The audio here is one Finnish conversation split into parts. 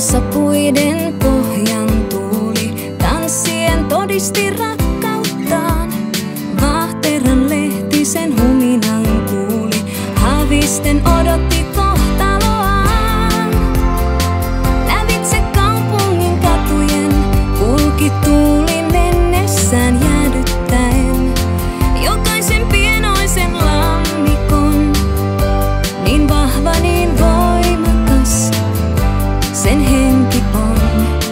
Muistoissa puiden pohjan tuuli tanssien todisti rakkauttaan. Vaahteran lehtisen huminan kuuli, haavisten odotti kohtaloaan. Lävitse kaupungin katujen kulki tuuli mennessään jäädyttäen jokaisen pienoisen lammikon. Niin vahva, niin voimakas sen henki on.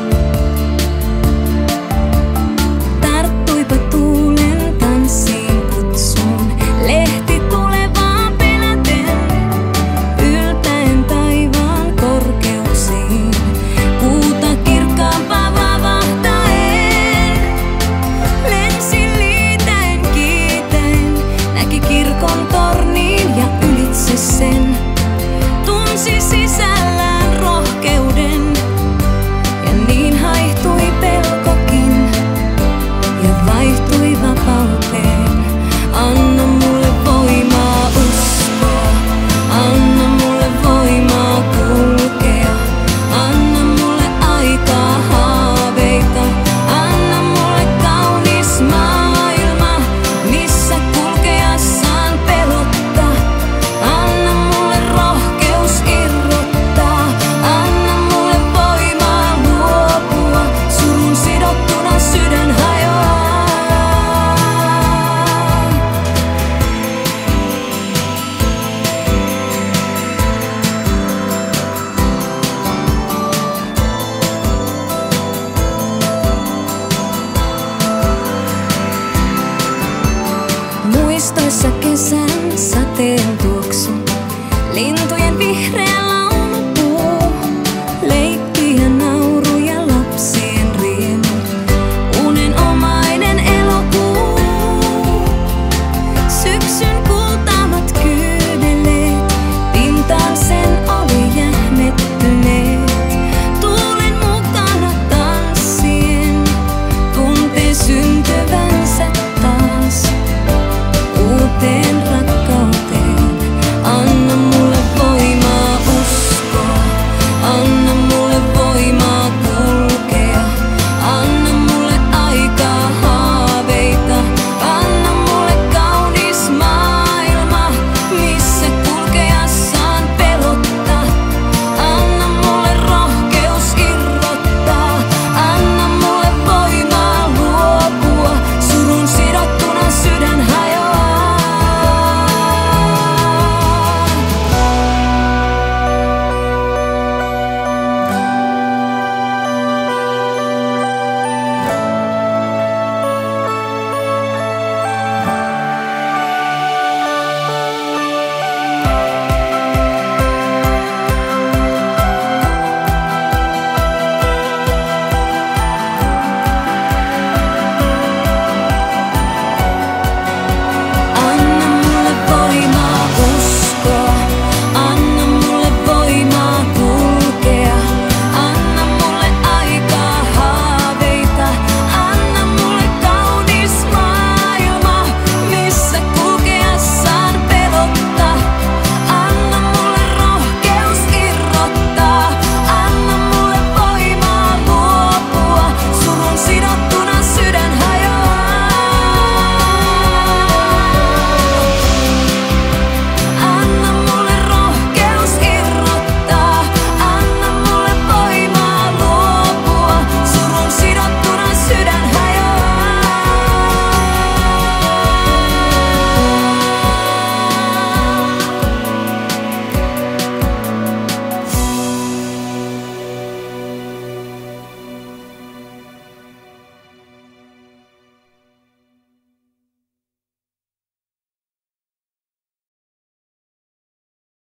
Tarttuipa tuulen tanssiin kutsuun, lehti tulevaa peläten, yltäen taivaan korkeuksiin, kuuta kirkkaampaa vavahtaen. Lensi liitäen kiitäen, näki kirkon torniin ja ylitse sen, tunsi sisällään rohkeuden. Ja niin haihtui pelkokin ja vaihtui vapauteen. Anna mulle voimaa uskoa, anna mulle voimaa kulkea. Anna mulle aikaa haaveita, anna mulle kaunis maailma, missä kulkea saan pelottaa. Anna mulle rohkeus irrottaa, anna mulle voimaa luopua, surun sidottuna sydän hajoaa. Muistoissa kesän sateen tuoksu, lintujen vihreä